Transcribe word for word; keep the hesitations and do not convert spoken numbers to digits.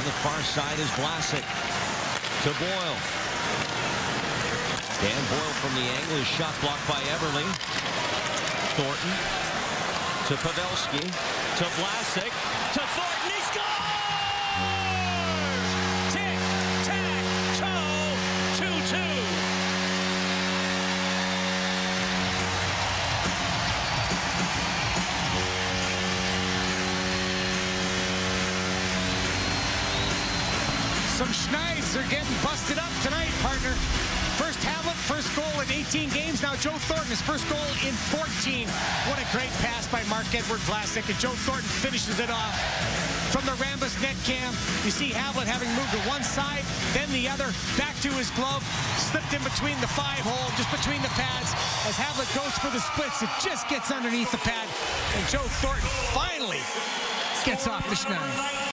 On the far side is Vlasic to Boyle. Dan Boyle from the angle is shot blocked by Eberle. Thornton to Pavelski to Vlasic to Thornton. He scores! Tick, tack, toe, two two. Some Schneids are getting busted up tonight, partner. First Havlet, first goal in eighteen games. Now Joe Thornton, his first goal in fourteen. What a great pass by Marc-Edouard Vlasic, and Joe Thornton finishes it off from the Rambus net cam. You see Havlet having moved to one side, then the other, back to his glove, slipped in between the five hole, just between the pads. As Havlet goes for the splits, it just gets underneath the pad, and Joe Thornton finally gets off the Schneid.